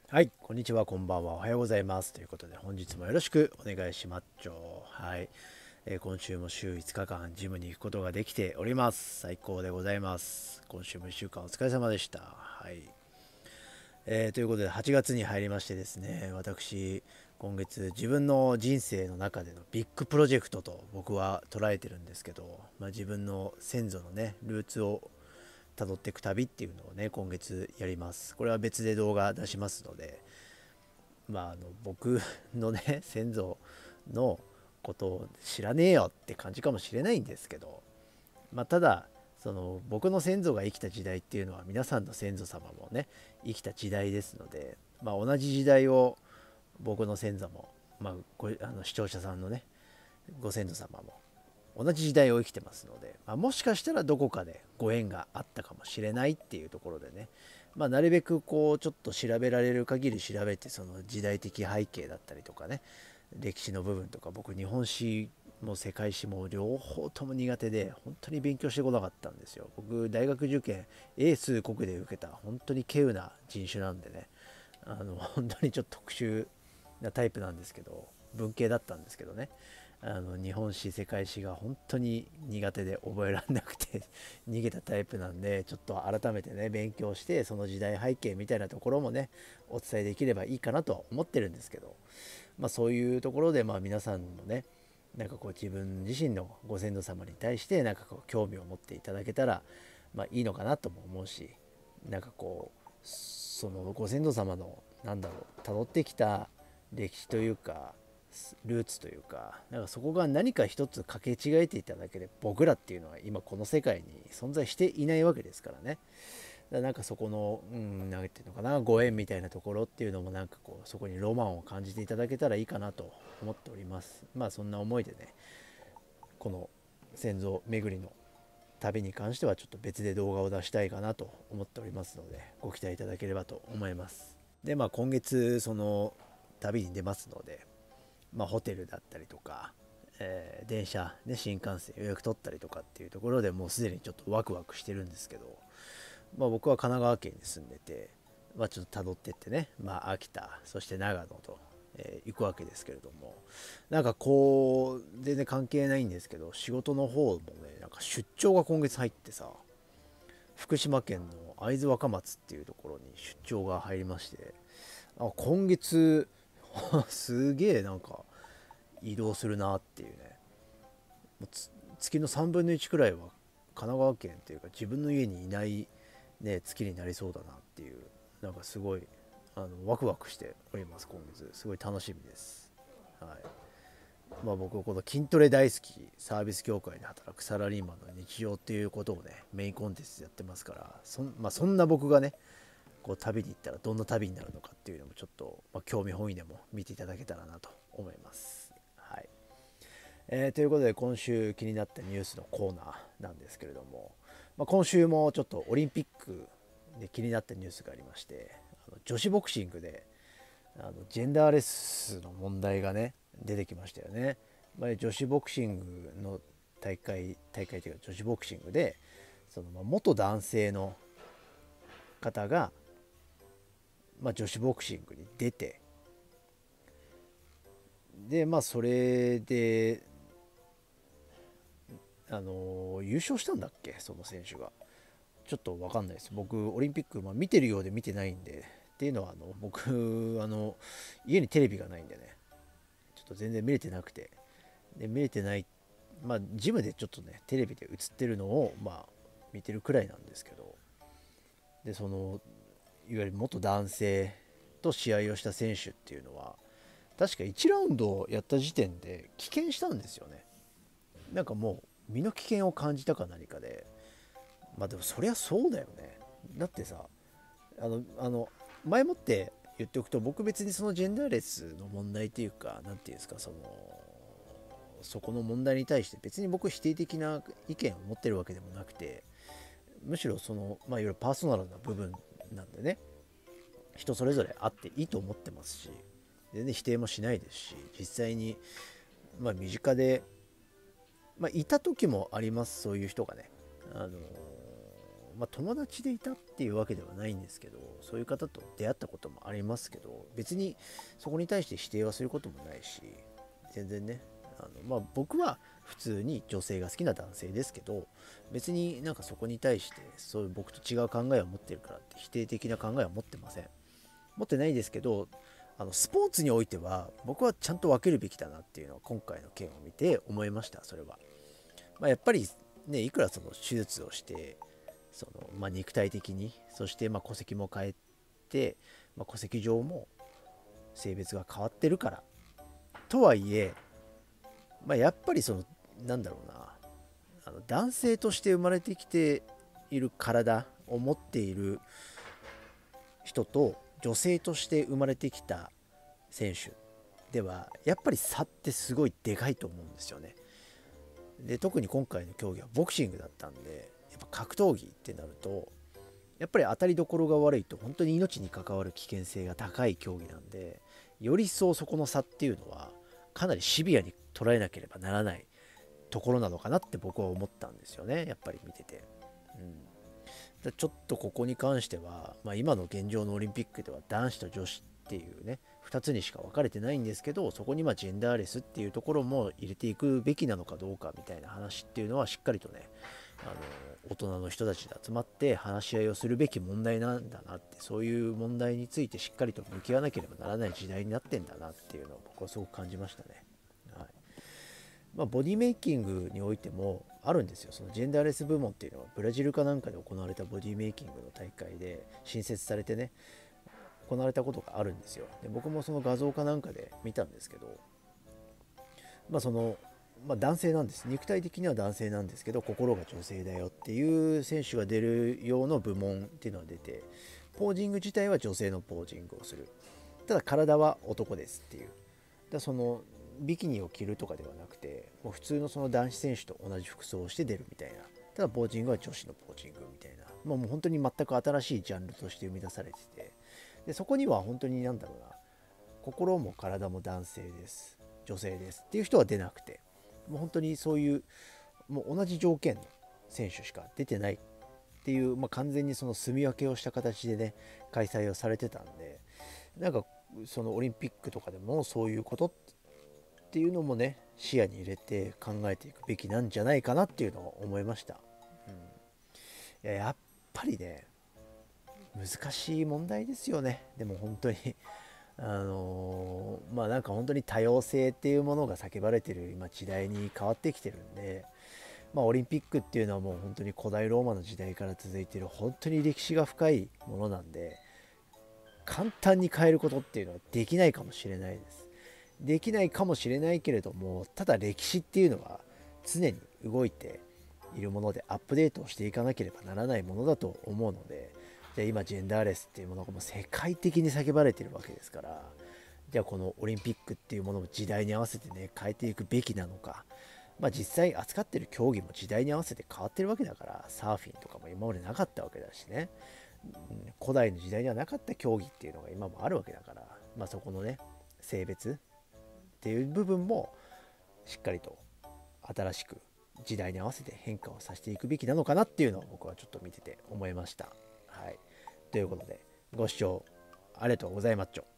はい、こんにちは、こんばんは、おはようございます。ということで、本日もよろしくお願いしまっちょ。はい、今週も週5日間、ジムに行くことができております。最高でございます。今週も1週間お疲れ様でした。はい、ということで、8月に入りましてですね、私、今月、自分の人生の中でのビッグプロジェクトと僕は捉えてるんですけど、自分の先祖のね、ルーツを辿っていく旅っていうのをね、今月やります。これは別で動画出しますので、僕のね先祖のことを知らねえよって感じかもしれないんですけど、ただその僕の先祖が生きた時代っていうのは皆さんの先祖様もね生きた時代ですので、同じ時代を僕の先祖も、視聴者さんのねご先祖様も同じ時代を生きてますので、もしかしたらどこかでご縁があったかもしれないっていうところでね、なるべくこうちょっと調べられる限り調べて、その時代的背景だったりとかね、歴史の部分とか、僕日本史も世界史も両方とも苦手で本当に勉強してこなかったんですよ。僕大学受験英数国で受けた本当に稀有な人種なんでね、本当にちょっと特殊なタイプなんですけど、文系だったんですけどね、日本史世界史が本当に苦手で覚えられなくて逃げたタイプなんで、ちょっと改めてね勉強して、その時代背景みたいなところもねお伝えできればいいかなとは思ってるんですけど、そういうところで皆さんもね、なんかこう自分自身のご先祖様に対してなんかこう興味を持っていただけたらいいのかなとも思うし、なんかこうそのご先祖様のなんだろう辿ってきた歴史というかルーツというか、なんかそこが何か一つ掛け違えていただけで、僕らっていうのは今この世界に存在していないわけですからね。だからなんかそこの、なんていうのかな、ご縁みたいなところっていうのもなんかこうそこにロマンを感じていただけたらいいかなと思っております。そんな思いでね、この先祖巡りの旅に関してはちょっと別で動画を出したいかなと思っておりますので、ご期待いただければと思います。で、今月その旅に出ますので、ホテルだったりとか、電車、ね、新幹線予約取ったりとかっていうところでもうすでにちょっとワクワクしてるんですけど、僕は神奈川県に住んでて、ちょっと辿ってってね、秋田そして長野と、行くわけですけれども、なんかこう全然関係ないんですけど、仕事の方もねなんか出張が今月入ってさ、福島県の会津若松っていうところに出張が入りまして、今月すげえなんか移動するなっていうね、もう月の3分の1くらいは神奈川県っていうか自分の家にいない、ね、月になりそうだなっていう、なんかすごいワクワクしております。今月すごい楽しみです。はい。僕この筋トレ大好きサービス業界で働くサラリーマンの日常っていうことをねメインコンテンツでやってますから、そんな僕がねこう旅に行ったらどんな旅になるのかっていうのもちょっと、興味本位でも見ていただけたらなと思います。はい。ということで今週気になったニュースのコーナーなんですけれども、今週もちょっとオリンピックで気になったニュースがありまして、女子ボクシングでジェンダーレスの問題がね出てきましたよね。女子ボクシングの大会というか女子ボクシングで、その元男性の方が、女子ボクシングに出て、でそれで優勝したんだっけ、その選手が。ちょっと分かんないです。僕オリンピック、見てるようで見てないんで、っていうのは僕家にテレビがないんでね、ちょっと全然見れてなくて、で見れてない、ジムでちょっとねテレビで映ってるのを見てるくらいなんですけど、でそのいわゆる元男性と試合をした選手っていうのは確か1ラウンドやった時点で棄権したんですよね。なんかもう身の危険を感じたか何かで、でもそりゃそうだよね。だってさ、あのあの前もって言っておくと、僕別にそのジェンダーレスの問題っていうか、なんていうんですか、そこの問題に対して別に僕否定的な意見を持ってるわけでもなくて、むしろいわゆるパーソナルな部分なんでね、人それぞれあっていいと思ってますし、全然否定もしないですし、実際に身近でいた時もあります、そういう人がね。 友達でいたっていうわけではないんですけど、そういう方と出会ったこともありますけど、別にそこに対して否定はすることもないし、全然ね、僕は普通に女性が好きな男性ですけど、別になんかそこに対してそういう僕と違う考えを持ってるからって否定的な考えは持ってません。持ってないですけど、スポーツにおいては僕はちゃんと分けるべきだなっていうのは今回の件を見て思いました。それは、やっぱりね、いくらその手術をして肉体的に、そして戸籍も変えて、戸籍上も性別が変わってるからとはいえ、やっぱりなんだろうな、男性として生まれてきている体を持っている人と女性として生まれてきた選手ではやっぱり差ってすごいでかいと思うんですよね。で、特に今回の競技はボクシングだったんで、やっぱ格闘技ってなるとやっぱり当たりどころが悪いと本当に命に関わる危険性が高い競技なんで、より一層そこの差っていうのはかなりシビアに捉えなければならないところなのかなって僕は思ったんですよね、やっぱり見てて。ちょっとここに関しては、今の現状のオリンピックでは男子と女子っていうね2つにしか分かれてないんですけど、そこにジェンダーレスっていうところも入れていくべきなのかどうかみたいな話っていうのはしっかりとね、大人の人たちで集まって話し合いをするべき問題なんだなって、そういう問題についてしっかりと向き合わなければならない時代になってんだなっていうのを僕はすごく感じましたね。はい。ボディメイキングにおいてもあるんですよ。そのジェンダーレス部門っていうのはブラジルかなんかで行われたボディメイキングの大会で新設されてね、行われたことがあるんですよ。で、僕もその画像かなんかで見たんですけど、男性なんです。肉体的には男性なんですけど心が女性だよっていう選手が出る用の部門っていうのが出て、ポージング自体は女性のポージングをする、ただ体は男ですっていう。ビキニを着るとかではなくて、もう普通のその男子選手と同じ服装をして出るみたいな。ただポージングは女子のポージングみたいな、もう本当に全く新しいジャンルとして生み出されてて、でそこには本当に心も体も男性です女性ですっていう人は出なくて、もう本当にそういうもう同じ条件の選手しか出てないっていう、完全にその住み分けをした形でね開催をされてたんで、そのオリンピックとかでもそういうことっていうのもね視野に入れて考えていくべきなんじゃないかなっていうのを思いました。やっぱりね難しい問題ですよね。でも本当に本当に多様性っていうものが叫ばれてる今時代に変わってきてるんで、オリンピックっていうのはもう本当に古代ローマの時代から続いている本当に歴史が深いものなんで、簡単に変えることっていうのはできないかもしれないです。できないかもしれないけれども、ただ歴史っていうのは常に動いているものでアップデートをしていかなければならないものだと思うので、じゃあ今ジェンダーレスっていうものがもう世界的に叫ばれてるわけですから、じゃあこのオリンピックっていうものも時代に合わせてね変えていくべきなのか、実際扱ってる競技も時代に合わせて変わってるわけだから、サーフィンとかも今までなかったわけだしね、古代の時代にはなかった競技っていうのが今もあるわけだから、そこのね性別っていう部分もしっかりと新しく時代に合わせて変化をさせていくべきなのかなっていうのを僕はちょっと見てて思いました。はい。ということでご視聴ありがとうございまっちょ。